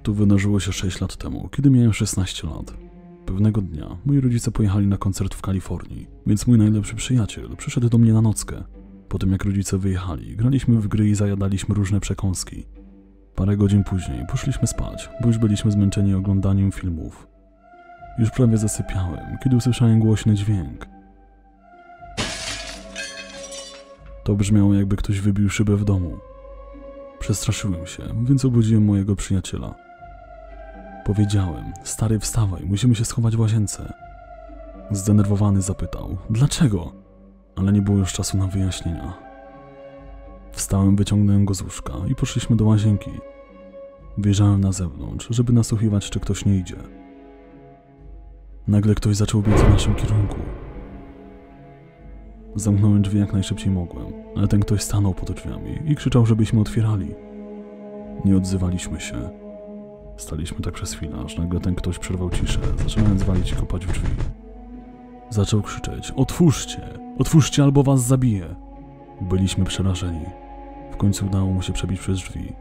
To wydarzyło się 6 lat temu, kiedy miałem 16 lat. Pewnego dnia moi rodzice pojechali na koncert w Kalifornii, więc mój najlepszy przyjaciel przyszedł do mnie na nockę. Po tym jak rodzice wyjechali, graliśmy w gry i zajadaliśmy różne przekąski. Parę godzin później poszliśmy spać, bo już byliśmy zmęczeni oglądaniem filmów. Już prawie zasypiałem, kiedy usłyszałem głośny dźwięk. To brzmiało, jakby ktoś wybił szybę w domu. Przestraszyłem się, więc obudziłem mojego przyjaciela. Powiedziałem: stary, wstawaj, musimy się schować w łazience. Zdenerwowany zapytał: dlaczego? Ale nie było już czasu na wyjaśnienia. Wstałem, wyciągnąłem go z łóżka i poszliśmy do łazienki. Wyjrzałem na zewnątrz, żeby nasłuchiwać, czy ktoś nie idzie. Nagle ktoś zaczął biec w naszym kierunku. Zamknąłem drzwi jak najszybciej mogłem, ale ten ktoś stanął pod drzwiami i krzyczał, żebyśmy otwierali. Nie odzywaliśmy się. Staliśmy tak przez chwilę, aż nagle ten ktoś przerwał ciszę, zaczynając walić i kopać w drzwi. Zaczął krzyczeć: otwórzcie! Otwórzcie, albo was zabiję! Byliśmy przerażeni. W końcu udało mu się przebić przez drzwi.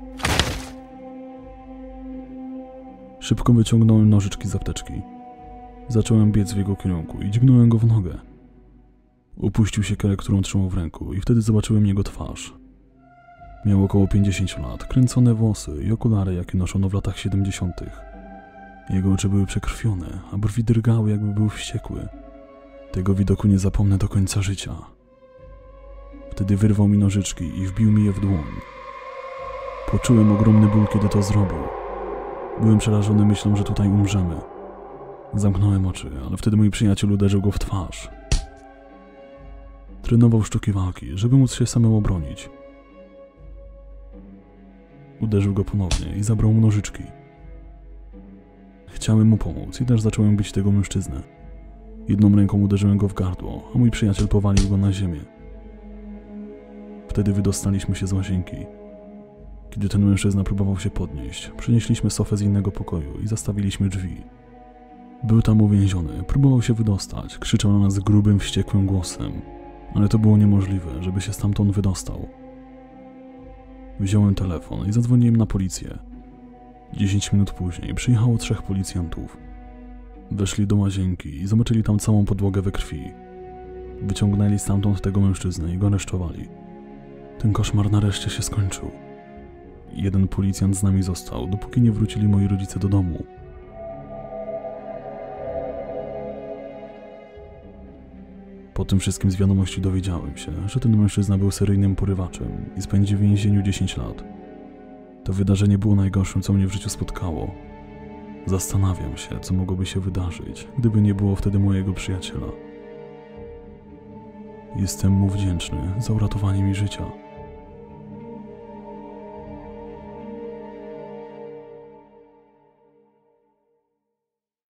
Szybko wyciągnąłem nożyczki z apteczki. Zacząłem biec w jego kierunku i dźgnąłem go w nogę. Upuścił siekierę, którą trzymał w ręku, i wtedy zobaczyłem jego twarz. Miał około 50 lat, kręcone włosy i okulary, jakie noszono w latach 70. Jego oczy były przekrwione, a brwi drgały, jakby był wściekły. Tego widoku nie zapomnę do końca życia. Wtedy wyrwał mi nożyczki i wbił mi je w dłoń. Poczułem ogromny ból, kiedy to zrobił. Byłem przerażony myślą, że tutaj umrzemy. Zamknąłem oczy, ale wtedy mój przyjaciel uderzył go w twarz. Trenował sztuki walki, żeby móc się samemu obronić. Uderzył go ponownie i zabrał mu nożyczki. Chciałem mu pomóc i też zacząłem bić tego mężczyznę. Jedną ręką uderzyłem go w gardło, a mój przyjaciel powalił go na ziemię. Wtedy wydostaliśmy się z łazienki. Kiedy ten mężczyzna próbował się podnieść, przenieśliśmy sofę z innego pokoju i zastawiliśmy drzwi. Był tam uwięziony, próbował się wydostać, krzyczał na nas grubym, wściekłym głosem, ale to było niemożliwe, żeby się stamtąd wydostał. Wziąłem telefon i zadzwoniłem na policję. 10 minut później przyjechało 3 policjantów. Weszli do łazienki i zobaczyli tam całą podłogę we krwi. Wyciągnęli stamtąd tego mężczyznę i go aresztowali. Ten koszmar nareszcie się skończył. Jeden policjant z nami został, dopóki nie wrócili moi rodzice do domu. Po tym wszystkim z wiadomości dowiedziałem się, że ten mężczyzna był seryjnym porywaczem i spędzi w więzieniu 10 lat. To wydarzenie było najgorszym, co mnie w życiu spotkało. Zastanawiam się, co mogłoby się wydarzyć, gdyby nie było wtedy mojego przyjaciela. Jestem mu wdzięczny za uratowanie mi życia.